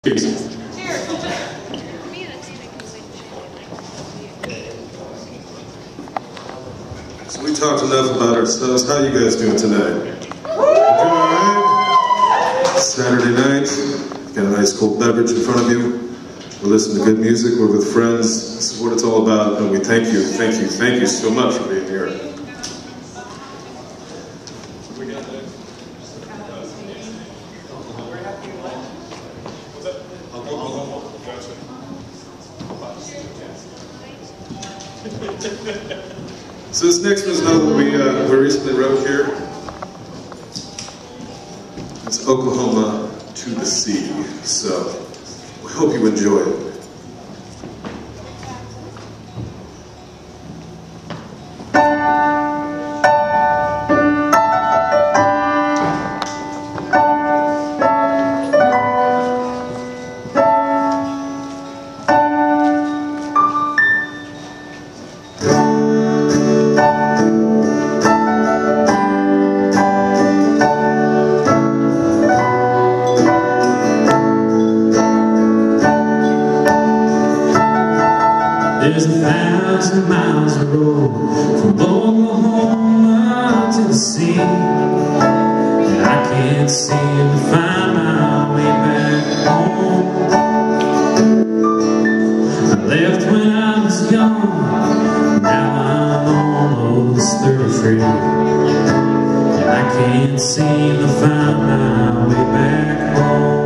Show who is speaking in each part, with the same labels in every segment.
Speaker 1: So we talked enough about ourselves. How you guys doing tonight? All right. Saturday night, got a nice cold beverage in front of you. We're listening to good music. We're with friends. This is what it's all about. And we thank you so much for being here. So this next one's another one we recently wrote here. It's Oklahoma to the Sea. So we hope you enjoy it.
Speaker 2: There's 1,000 miles of road from Oklahoma to the sea, and I can't seem to find my way back home. I left when I was young, now I'm almost 33, and I can't seem to find my way back home.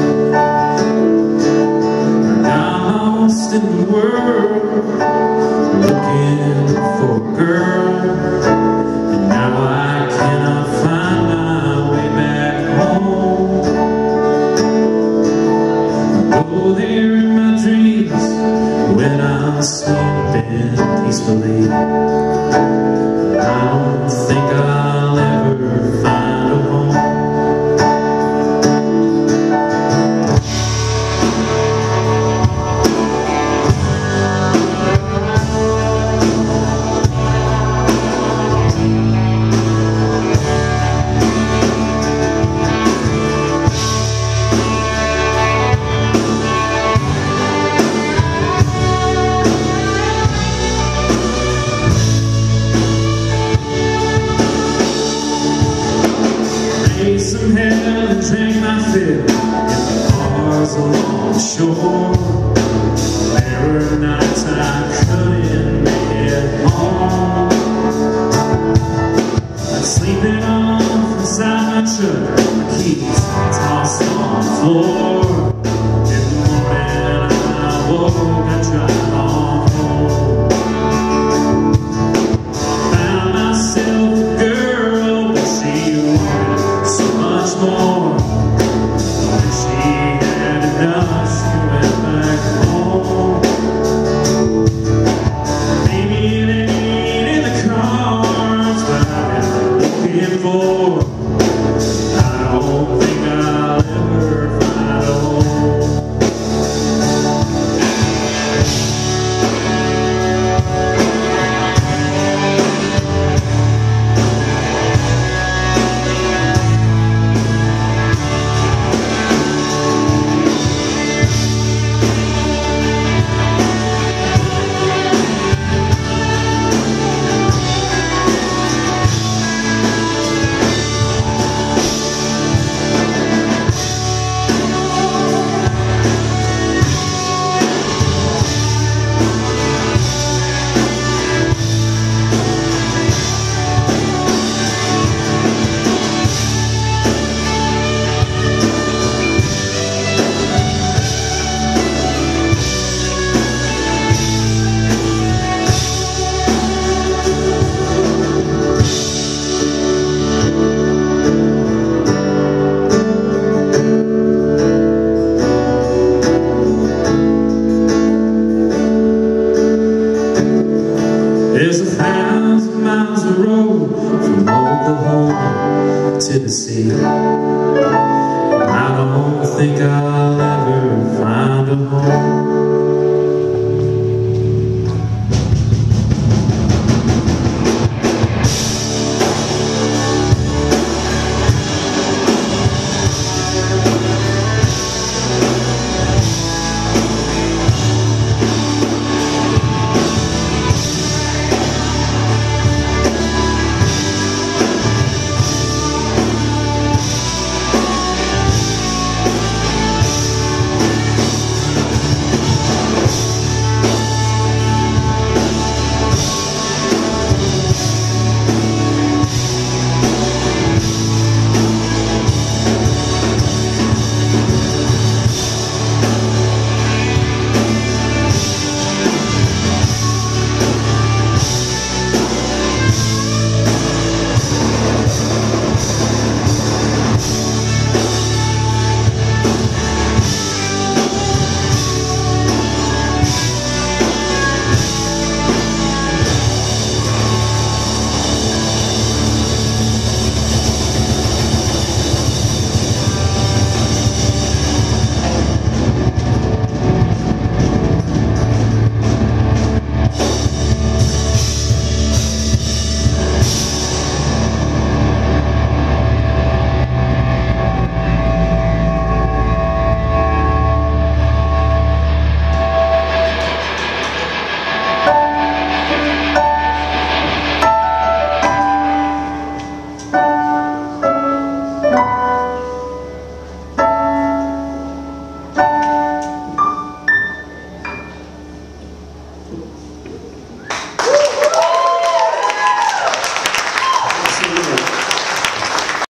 Speaker 2: In the world, looking for a girl, and now I cannot find my way back home. I go there in my dreams when I'm sleeping peacefully. I don't think I'll ever find a home. Some hell and drank my fill in the bars along the shore. There were nights I couldn't make it home. I'd sleep it off inside my truck, my keys tossed on the floor.